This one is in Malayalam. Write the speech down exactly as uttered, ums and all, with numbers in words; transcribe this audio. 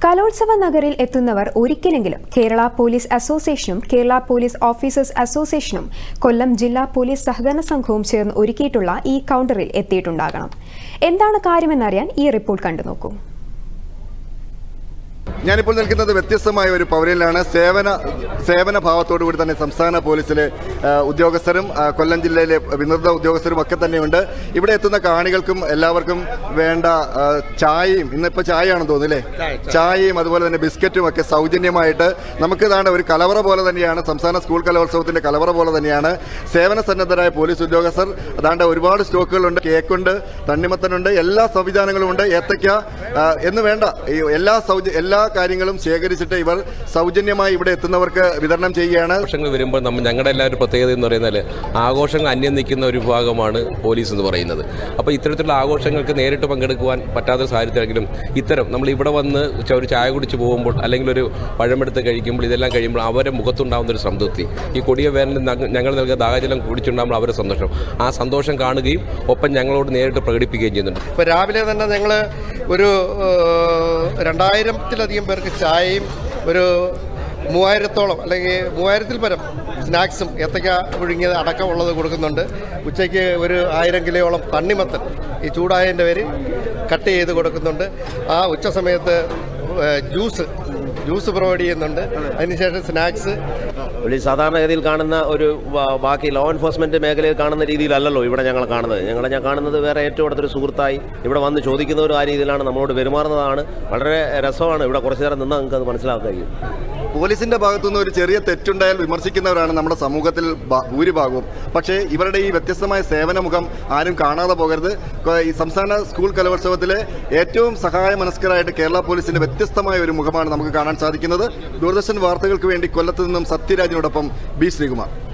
കലോത്സവ നഗരിൽ എത്തുന്നവർ ഒരിക്കലെങ്കിലും കേരള പോലീസ് അസോസിയേഷനും കേരള പോലീസ് ഓഫീസേഴ്സ് അസോസിയേഷനും കൊല്ലം ജില്ലാ പോലീസ് സഹകരണ സംഘവും ചേർന്ന് ഒരുക്കിയിട്ടുള്ള ഈ കൗണ്ടറിൽ എത്തിയിട്ടുണ്ടാകണം. എന്താണ് കാര്യമെന്നറിയാൻ ഈ റിപ്പോർട്ട് കണ്ടുനോക്കൂ. ഞാനിപ്പോൾ നിൽക്കുന്നത് വ്യത്യസ്തമായ ഒരു പൗരനിലാണ്. സേവന സേവന ഭാവത്തോടു കൂടി തന്നെ സംസ്ഥാന പോലീസിലെ ഉദ്യോഗസ്ഥരും കൊല്ലം ജില്ലയിലെ വിനൃത ഉദ്യോഗസ്ഥരും ഒക്കെ തന്നെയുണ്ട്. ഇവിടെ എത്തുന്ന കാണികൾക്കും എല്ലാവർക്കും വേണ്ട ചായയും, ഇന്നിപ്പോൾ ചായയാണെന്ന് തോന്നുന്നു അല്ലേ, ചായയും അതുപോലെ തന്നെ ബിസ്ക്കറ്റും ഒക്കെ സൗജന്യമായിട്ട് നമുക്ക് ഇതാണ് ഒരു കലവറ പോലെ തന്നെയാണ്. സംസ്ഥാന സ്കൂൾ കലോത്സവത്തിന്റെ കലവറ പോലെ തന്നെയാണ്. സേവന സന്നദ്ധരായ പോലീസ് ഉദ്യോഗസ്ഥർ അതാണ്ട് ഒരുപാട് സ്റ്റോക്കുകളുണ്ട്. കേക്കുണ്ട്, തണ്ണിമത്തനുണ്ട്, എല്ലാ സംവിധാനങ്ങളും ഉണ്ട്. ഏത്തയ്ക്ക എന്ന് വേണ്ട എല്ലാ സൗജ എല്ലാ കാര്യങ്ങളും ശേഖരിച്ചിട്ട് ഇവർ സൗജന്യമായി ഇവിടെ എത്തുന്നവർക്ക് വിതരണം ചെയ്യുകയാണ്. ആഘോഷങ്ങൾ വരുമ്പോൾ നമ്മൾ ഞങ്ങളുടെ എല്ലാവരും പ്രത്യേകത എന്ന് പറയുന്നത് ആഘോഷങ്ങൾ അന്യം നിൽക്കുന്ന ഒരു വിഭാഗമാണ് പോലീസ് എന്ന് പറയുന്നത്. അപ്പോൾ ഇത്തരത്തിലുള്ള ആഘോഷങ്ങൾക്ക് നേരിട്ട് പങ്കെടുക്കുവാൻ പറ്റാത്ത സാഹചര്യത്തിലെങ്കിലും ഇത്തരം നമ്മൾ ഇവിടെ വന്ന് ഒരു ചായ കുടിച്ച് പോകുമ്പോൾ അല്ലെങ്കിൽ ഒരു പഴമെടുത്ത് കഴിക്കുമ്പോൾ ഇതെല്ലാം കഴിയുമ്പോൾ അവരുടെ മുഖത്തുണ്ടാകുന്ന ഒരു സംതൃപ്തി, ഈ കൊടിയ വേനലിൽ ഞങ്ങൾ നൽകുന്ന ദാഹജലം കുടിച്ചുണ്ടാകുമ്പോൾ അവരുടെ സന്തോഷം, ആ സന്തോഷം കാണുകയും ഒപ്പം ഞങ്ങളോട് നേരിട്ട് പ്രകടിപ്പിക്കുകയും ചെയ്യുന്നുണ്ട്. ഇപ്പോൾ രാവിലെ തന്നെ ഞങ്ങൾ ഒരു രണ്ടായിരത്തിലധികം പേർക്ക് ചായയും ഒരു മൂവായിരത്തോളം അല്ലെങ്കിൽ മൂവായിരത്തിൽ പരം സ്നാക്സും ഏത്തക്ക പുഴുങ്ങിയത് അടക്കമുള്ളത് കൊടുക്കുന്നുണ്ട്. ഉച്ചയ്ക്ക് ഒരു ആയിരം കിലോയോളം തണ്ണിമത്തൻ ഈ ചൂടായതിൻ്റെ പേര് കട്ട് ചെയ്ത് കൊടുക്കുന്നുണ്ട്. ആ ഉച്ച സമയത്ത് ജ്യൂസ് ജ്യൂസ് പ്രൊവൈഡ് ചെയ്യുന്നുണ്ട്. അതിനുശേഷം സ്നാക്സ്. സാധാരണഗതിയിൽ കാണുന്ന ഒരു ബാക്കി ലോ എൻഫോഴ്സ്മെൻറ്റ് മേഖലയിൽ കാണുന്ന രീതിയിലല്ലല്ലോ ഇവിടെ ഞങ്ങൾ കാണുന്നത്. ഞങ്ങളെ ഞാൻ കാണുന്നത് വേറെ ഏറ്റവും അടുത്തൊരു സുഹൃത്തായി ഇവിടെ വന്ന് ചോദിക്കുന്നവരും ആ രീതിയിലാണ് നമ്മളോട് പെരുമാറുന്നതാണ്. വളരെ രസമാണ്. ഇവിടെ കുറച്ചു നേരം നിന്നാൽ നിങ്ങൾക്ക് അത് മനസ്സിലാക്കാൻ കഴിയും. പോലീസിന്റെ ഭാഗത്തുനിന്ന് ഒരു ചെറിയ തെറ്റുണ്ടായാൽ വിമർശിക്കുന്നവരാണ് നമ്മുടെ സമൂഹത്തിൽ ഭൂരിഭാഗവും. പക്ഷേ ഇവരുടെ ഈ വ്യത്യസ്തമായ സേവനമുഖം ആരും കാണാതെ പോകരുത്. ഈ സംസ്ഥാന സ്കൂൾ കലോത്സവത്തിലെ ഏറ്റവും സഹായ മനസ്കരായിട്ട് കേരള പോലീസിന്റെ വ്യത്യസ്തമായ ഒരു മുഖമാണ് നമുക്ക് കാണാൻ സാധിക്കുന്നത്. ദൂരദർശൻ വാർത്തകൾക്ക് വേണ്ടി കൊല്ലത്ത് നിന്നും സത്യരാജിനോടൊപ്പം ബി ശ്രീകുമാർ.